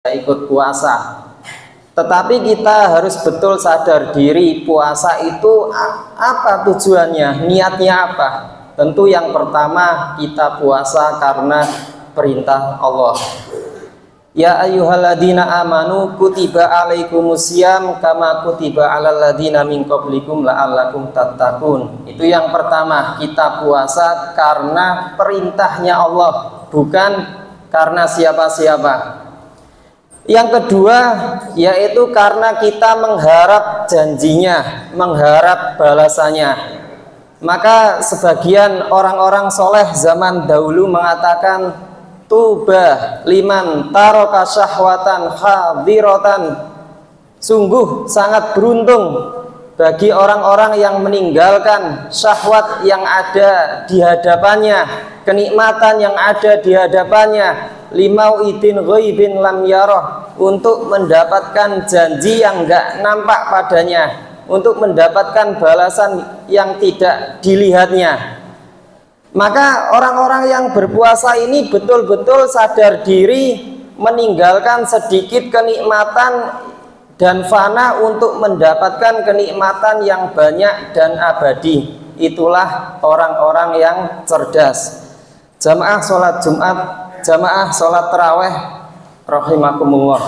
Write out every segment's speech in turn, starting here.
ikut puasa. Tetapi kita harus betul sadar diri, puasa itu apa tujuannya, niatnya apa. Tentu yang pertama, kita puasa karena perintah Allah. Ya ayyuhalladzina amanu kutiba alaikumusiyam kama kutiba alal ladzina min qablikum la'allakum tattaqun. Itu yang pertama, kita puasa karena perintahnya Allah, bukan karena siapa-siapa. Yang kedua, yaitu karena kita mengharap janjinya, mengharap balasannya. Maka sebagian orang-orang soleh zaman dahulu mengatakan, tuba liman taraka syahwatan hadiratan. Sungguh sangat beruntung bagi orang-orang yang meninggalkan syahwat yang ada di hadapannya, kenikmatan yang ada di hadapannya, limau idin ghaibin lam yaroh, untuk mendapatkan janji yang enggak nampak padanya, untuk mendapatkan balasan yang tidak dilihatnya. Maka orang-orang yang berpuasa ini betul-betul sadar diri, meninggalkan sedikit kenikmatan dan fana untuk mendapatkan kenikmatan yang banyak dan abadi. Itulah orang-orang yang cerdas. Jamaah sholat Jumat, jamaah sholat taraweh, rahimakumullah.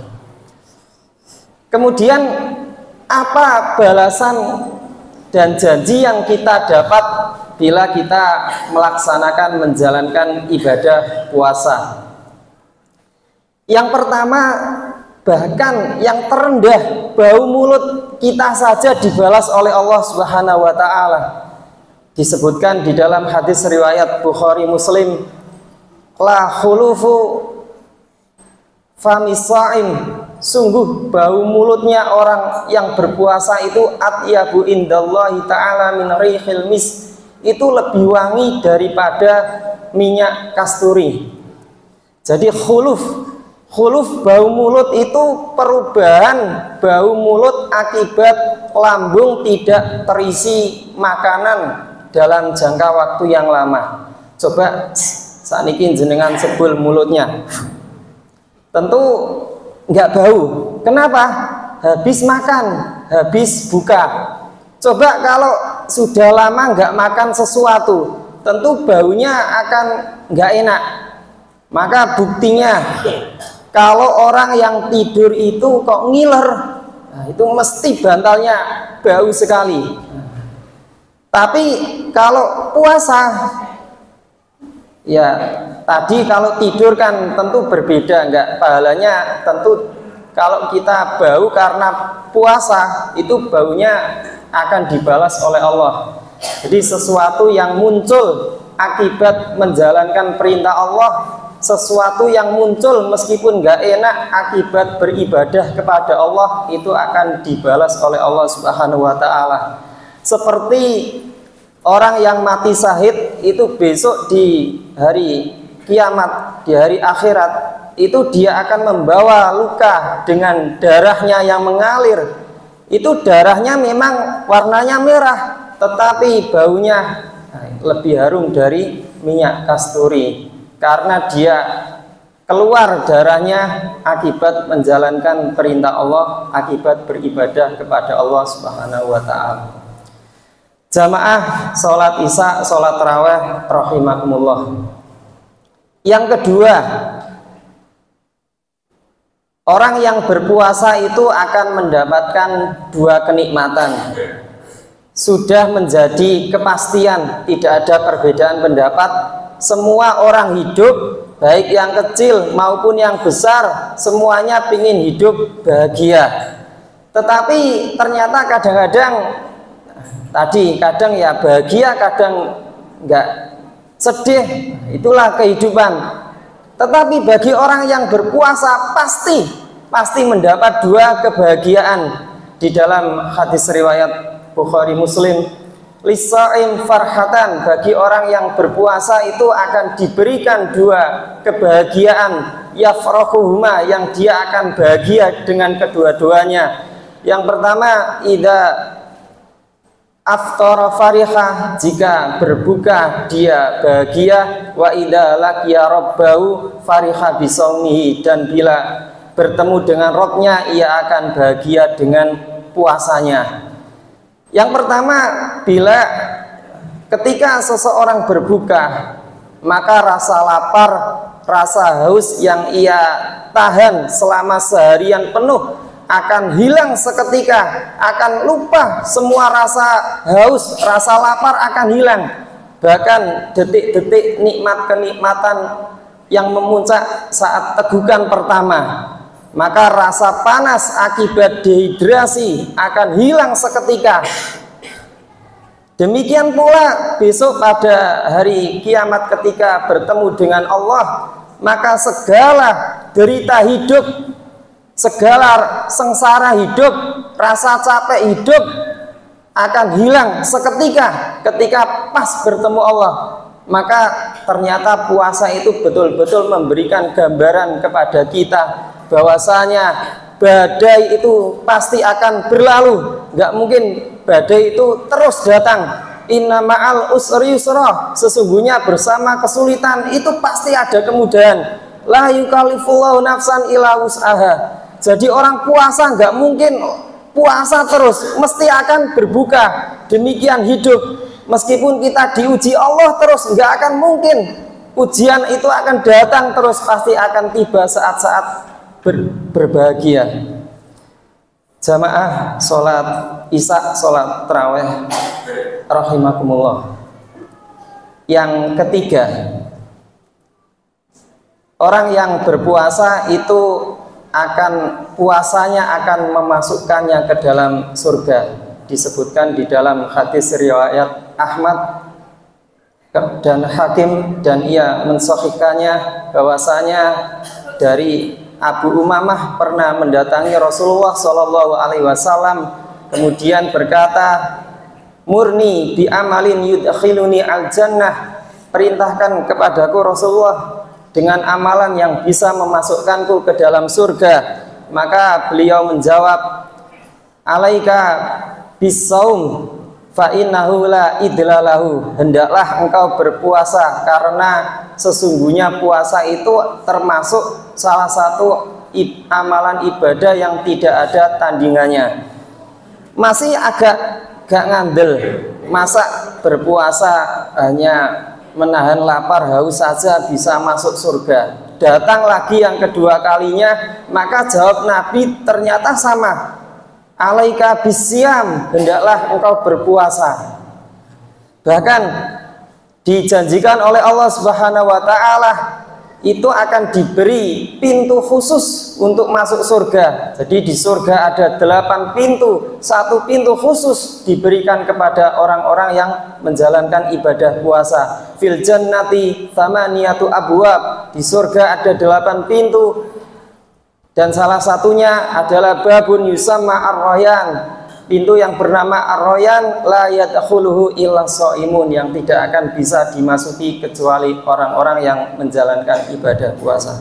Kemudian apa balasan dan janji yang kita dapat bila kita melaksanakan, menjalankan ibadah puasa? Yang pertama, bahkan yang terendah, bau mulut kita saja dibalas oleh Allah Subhanahu wa ta'ala. Disebutkan di dalam hadis riwayat Bukhari Muslim, la khulufu famisaim, sungguh bau mulutnya orang yang berpuasa itu atyabu indallahi ta'ala min rihil mis, itu lebih wangi daripada minyak kasturi. Jadi khuluf bau mulut itu perubahan bau mulut akibat lambung tidak terisi makanan dalam jangka waktu yang lama. Coba saat ini jenengan sebul mulutnya, tentu nggak bau. Kenapa? Habis makan, habis buka. Coba kalau sudah lama nggak makan sesuatu, tentu baunya akan nggak enak. Maka buktinya, kalau orang yang tidur itu kok ngiler, nah, itu mesti bantalnya bau sekali. Tapi kalau puasa, ya tadi kalau tidur kan tentu berbeda, enggak, pahalanya tentu kalau kita bau karena puasa itu baunya akan dibalas oleh Allah. Jadi sesuatu yang muncul akibat menjalankan perintah Allah, sesuatu yang muncul meskipun enggak enak akibat beribadah kepada Allah, itu akan dibalas oleh Allah Subhanahu wa ta'ala. Seperti orang yang mati syahid itu besok di hari kiamat, di hari akhirat, itu dia akan membawa luka dengan darahnya yang mengalir. Itu darahnya memang warnanya merah, tetapi baunya lebih harum dari minyak kasturi, karena dia keluar darahnya akibat menjalankan perintah Allah, akibat beribadah kepada Allah Subhanahu wa ta'ala. Jamaah sholat isya, sholat taraweh, rahimakumullah. Yang kedua, orang yang berpuasa itu akan mendapatkan dua kenikmatan. Sudah menjadi kepastian, tidak ada perbedaan pendapat. Semua orang hidup, baik yang kecil maupun yang besar, semuanya ingin hidup bahagia. Tetapi ternyata kadang-kadang tadi, kadang ya bahagia, kadang enggak, sedih. Itulah kehidupan. Tetapi bagi orang yang berpuasa pasti mendapat dua kebahagiaan. Di dalam hadis riwayat Bukhari Muslim, lisaim farhatan, bagi orang yang berpuasa itu akan diberikan dua kebahagiaan, yafrahuhuma, yang dia akan bahagia dengan kedua-duanya. Yang pertama, idza aftara farihah, jika berbuka dia bahagia, wa idza laqiya rabbahu farihah bisaumihi, dan bila bertemu dengan Rabbnya, ia akan bahagia dengan puasanya. Yang pertama, bila ketika seseorang berbuka, maka rasa lapar, rasa haus yang ia tahan selama seharian penuh akan hilang seketika, akan lupa semua rasa haus, rasa lapar akan hilang. Bahkan detik-detik kenikmatan yang memuncak saat tegukan pertama, maka rasa panas akibat dehidrasi akan hilang seketika. Demikian pula besok pada hari kiamat ketika bertemu dengan Allah, maka segala derita hidup, segala sengsara hidup, rasa capek hidup akan hilang seketika ketika pas bertemu Allah. Maka ternyata puasa itu betul-betul memberikan gambaran kepada kita bahwasanya badai itu pasti akan berlalu, nggak mungkin badai itu terus datang. Inna ma'al usri yusra, sesungguhnya bersama kesulitan itu pasti ada kemudahan. La yukallifullahu nafsan illa wus'aha. Jadi orang puasa nggak mungkin puasa terus, mesti akan berbuka. Demikian hidup, meskipun kita diuji Allah terus, nggak akan mungkin ujian itu akan datang terus, pasti akan tiba saat-saat berbahagia. Jamaah sholat isya, sholat tarawih rahimakumullah. Yang ketiga, orang yang berpuasa itu puasanya akan memasukkannya ke dalam surga. Disebutkan di dalam hadis riwayat Ahmad dan Hakim, dan ia mensahihkannya bahwasanya dari Abu Umamah pernah mendatangi Rasulullah Shallallahu Alaihi Wasallam, kemudian berkata, murni bi amalin yudkhiluni al jannah, perintahkan kepadaku Rasulullah dengan amalan yang bisa memasukkanku ke dalam surga. Maka beliau menjawab, alaika bisaum fa innahu la idlalahu, hendaklah engkau berpuasa karena sesungguhnya puasa itu termasuk salah satu amalan ibadah yang tidak ada tandingannya. Masih agak gak ngandel, masa berpuasa hanya menahan lapar haus saja bisa masuk surga. Datang lagi yang kedua kalinya, maka jawab Nabi ternyata sama, alaika bisyam, hendaklah engkau berpuasa. Bahkan dijanjikan oleh Allah Subhanahu wa taala itu akan diberi pintu khusus untuk masuk surga. Jadi di surga ada 8 pintu, 1 pintu khusus diberikan kepada orang-orang yang menjalankan ibadah puasa. Fil jannati thamaniyatu abwab, di surga ada 8 pintu, dan salah satunya adalah babun yusamma ar-rayyan, pintu yang bernama ar-rayyan, la yadkhuluhu illa shaimun, yang tidak akan bisa dimasuki kecuali orang-orang yang menjalankan ibadah puasa.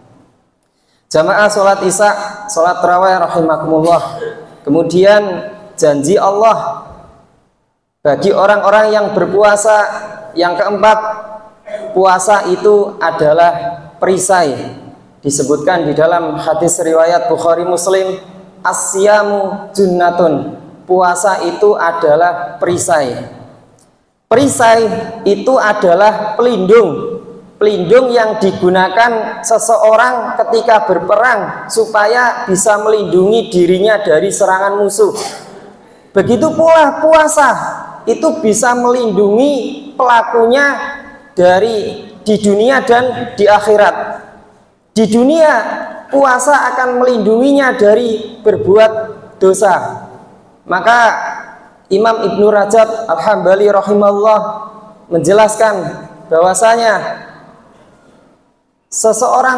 Jamaah sholat isya, sholat tarawih rahimakumullah. Kemudian janji Allah bagi orang-orang yang berpuasa, yang keempat, puasa itu adalah perisai. Disebutkan di dalam hadis riwayat Bukhari Muslim, asyamu junnatun, puasa itu adalah perisai. Perisai itu adalah pelindung yang digunakan seseorang ketika berperang supaya bisa melindungi dirinya dari serangan musuh. Begitu pula puasa itu bisa melindungi pelakunya di dunia dan di akhirat. Di dunia, puasa akan melindunginya dari berbuat dosa. Maka Imam Ibnu Rajab Al-Hambali rahimahullah menjelaskan bahwasanya seseorang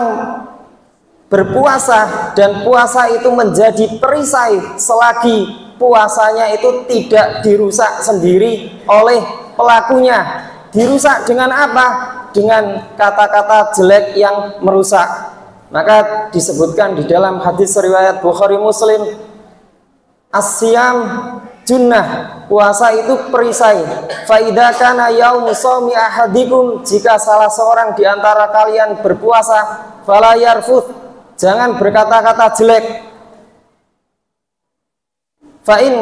berpuasa dan puasa itu menjadi perisai selagi puasanya itu tidak dirusak sendiri oleh pelakunya. Dirusak dengan apa? Dengan kata-kata jelek yang merusak. Maka disebutkan di dalam hadis riwayat Bukhari Muslim, asyam junnah, puasa itu perisai. Fa idza kana yaumu shaumi ahadikum, jika salah seorang di antara kalian berpuasa, fala yarfuth, Jangan berkata-kata jelek. Fa'in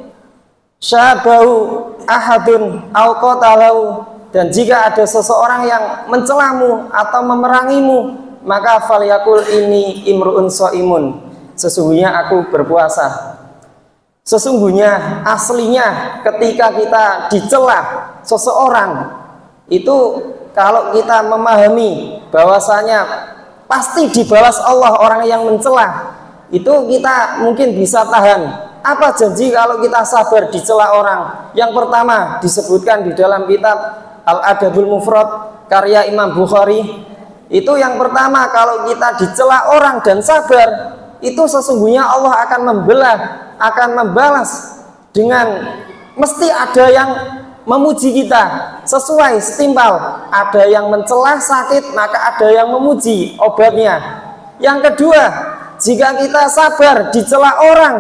syabahu ahadun au qatalahu, dan jika ada seseorang yang mencelamu atau memerangimu, maka falyakul ini imru'un shaimun, sesungguhnya aku berpuasa. Sesungguhnya aslinya ketika kita dicela seseorang itu, kalau kita memahami bahwasanya pasti dibalas Allah orang yang mencela, itu kita mungkin bisa tahan. Apa janji kalau kita sabar dicela orang? Yang pertama disebutkan di dalam kitab Al-Adabul Mufrad karya Imam Bukhari. Itu yang pertama, kalau kita dicela orang dan sabar, itu sesungguhnya Allah akan membelah, akan membalas dengan mesti ada yang memuji kita sesuai setimpal. Ada yang mencela sakit, maka ada yang memuji obatnya. Yang kedua, jika kita sabar dicela orang,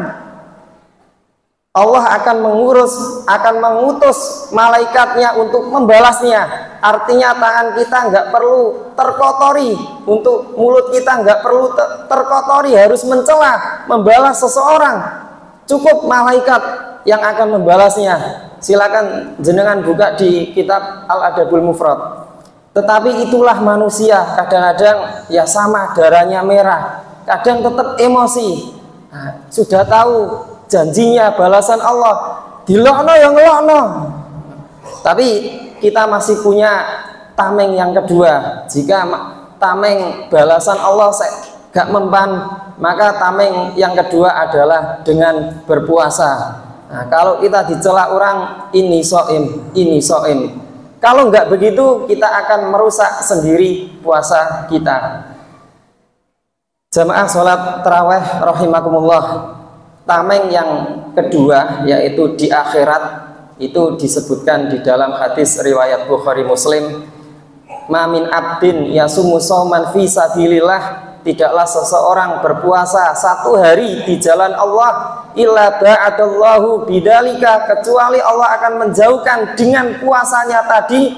Allah akan mengutus malaikatnya untuk membalasnya. Artinya tangan kita nggak perlu terkotori, untuk mulut kita nggak perlu terkotori harus mencela, membalas seseorang. Cukup malaikat yang akan membalasnya. Silakan jenengan buka di kitab Al-Adabul Mufrad. Tetapi itulah manusia, kadang-kadang ya sama, darahnya merah, kadang tetap emosi. Nah, sudah tahu janjinya balasan Allah, dilokno yang ngelokno. Tapi kita masih punya tameng yang kedua. Jika tameng balasan Allah gak mempan, maka tameng yang kedua adalah dengan berpuasa. Nah, kalau kita dicela orang, ini soim, ini soim. Kalau nggak begitu, kita akan merusak sendiri puasa kita. Jamaah sholat taraweh rahimakumullah. Tameng yang kedua yaitu di akhirat, itu disebutkan di dalam hadis riwayat Bukhari Muslim, ma min abdin yasumu shauman fi sabilillah, tidaklah seseorang berpuasa satu hari di jalan Allah, illa ba'adallahu bidalika, kecuali Allah akan menjauhkan dengan puasanya tadi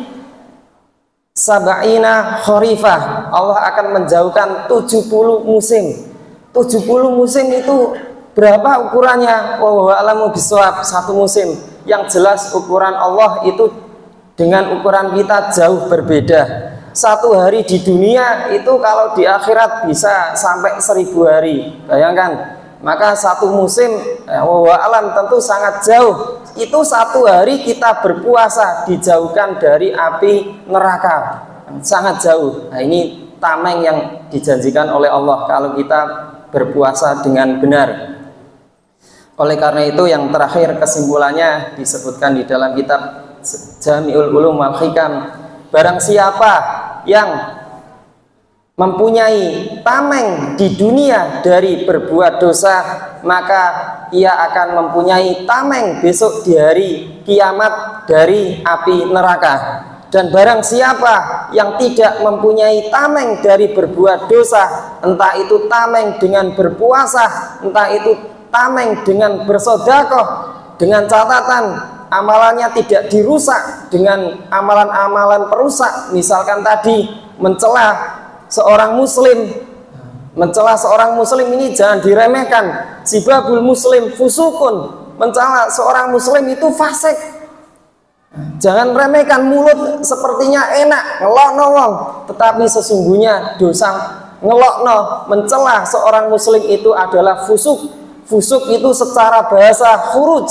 sab'ina kharifah, Allah akan menjauhkan 70 musim. 70 musim itu berapa ukurannya? Wallahu a'lamu bishawab. Satu musim. Yang jelas ukuran Allah itu dengan ukuran kita jauh berbeda. Satu hari di dunia itu kalau di akhirat bisa sampai 1000 hari. Bayangkan. Maka satu musim, wallahu a'lam, tentu sangat jauh. Itu satu hari kita berpuasa dijauhkan dari api neraka. Sangat jauh. Nah, ini tameng yang dijanjikan oleh Allah kalau kita berpuasa dengan benar. Oleh karena itu yang terakhir kesimpulannya disebutkan di dalam kitab Jami'ul Ulum wal Hikam, barang siapa yang mempunyai tameng di dunia dari berbuat dosa, maka ia akan mempunyai tameng besok di hari kiamat dari api neraka. Dan barang siapa yang tidak mempunyai tameng dari berbuat dosa, entah itu tameng dengan berpuasa, entah itu tameng dengan bersedekah, dengan catatan amalannya tidak dirusak dengan amalan-amalan perusak. Misalkan tadi mencela seorang muslim, mencela seorang muslim ini jangan diremehkan. Sibabul muslim fusukun, mencela seorang muslim itu fasik. Jangan remehkan, mulut sepertinya enak ngelokno wong, tetapi sesungguhnya dosa ngelokno, mencela seorang muslim itu adalah fusuk. Fusuk itu secara bahasa khuruj,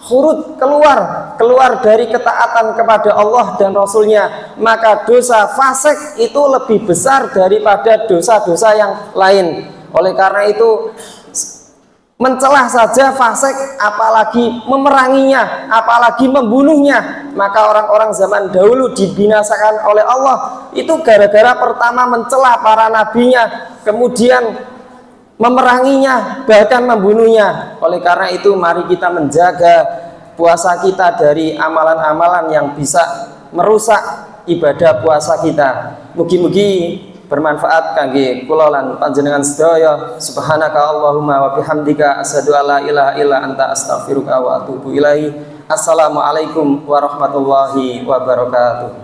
keluar dari ketaatan kepada Allah dan Rasulnya. Maka dosa fasik itu lebih besar daripada dosa-dosa yang lain. Oleh karena itu mencela saja fasik, apalagi memeranginya, apalagi membunuhnya. Maka orang-orang zaman dahulu dibinasakan oleh Allah itu gara-gara pertama mencela para nabinya, kemudian memeranginya, bahkan membunuhnya. Oleh karena itu mari kita menjaga puasa kita dari amalan-amalan yang bisa merusak ibadah puasa kita. Mugi-mugi bermanfaat kangge kula lan panjenengan sedaya. Subhanaka Allahumma wa bihamdika asyhadu alla ilaha illa anta astaghfiruka wa atubu ilaihi. Assalamualaikum warahmatullahi wabarakatuh.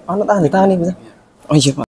Tahan nih bisa. Oh iya Pak.